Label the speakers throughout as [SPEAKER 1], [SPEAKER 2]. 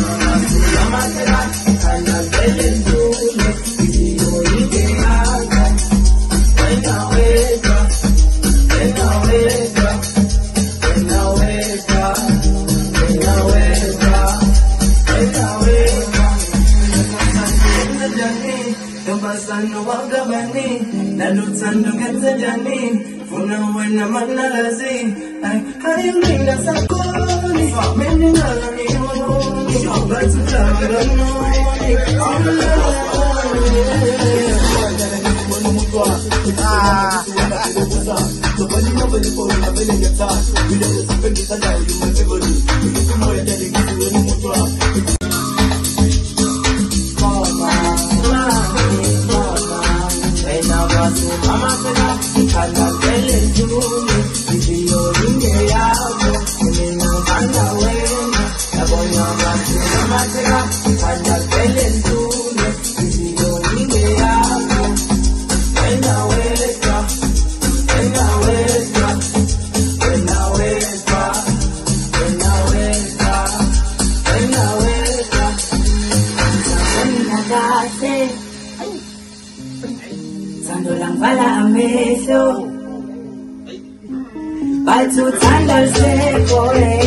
[SPEAKER 1] Pasando wakabani, nalutando kenzajani, funa wena manalazi, hayumina sakoni, meni nalani moni, batu lagarani, Mama said, I'm not telling you, if you're in the yard, you know, I'm not waiting. I'm going to Mama said, I'm not telling you, if you're in the yard, when I wake up, when I wake up, when I wake up, when I wake up, when I wake up, when I wake up. Sando lang pala ang beso, pagtutan dal seko,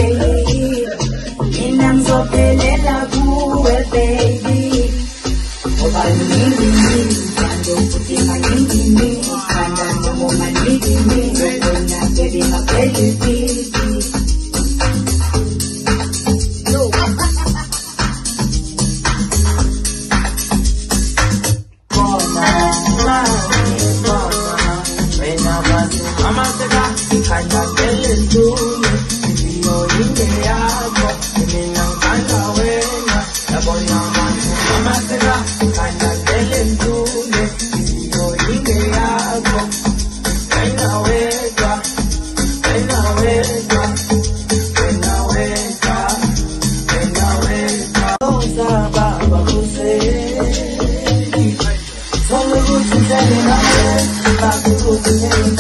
[SPEAKER 1] inang sopelela buwe, baby. O palumingin, sando puti maningin, sando mo maningin, sando na pwede mapelipiti. Mama said, I'm not telling you, if you're in the yard, you know, I'm not waiting. Mama said, I'm not telling you, if you're in the yard, when I wake up, when I wake up, when I wake up, when I wake up. Oh, Baba, who say, so we go to tell you now, back to go to him.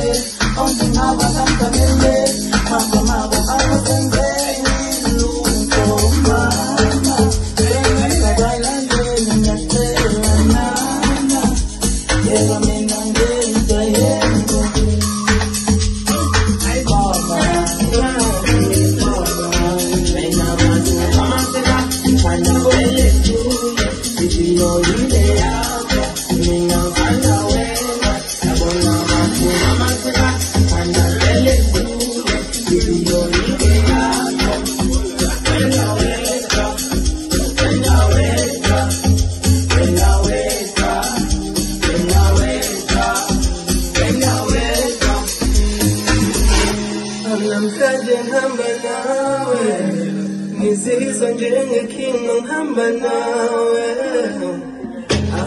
[SPEAKER 1] Nisizo njenge kinong hamba nawe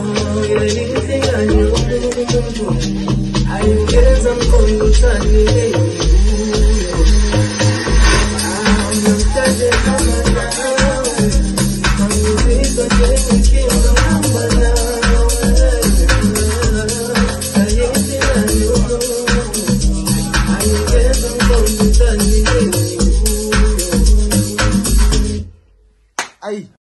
[SPEAKER 1] Amoyelithi anyo Ayungeza mkondo tani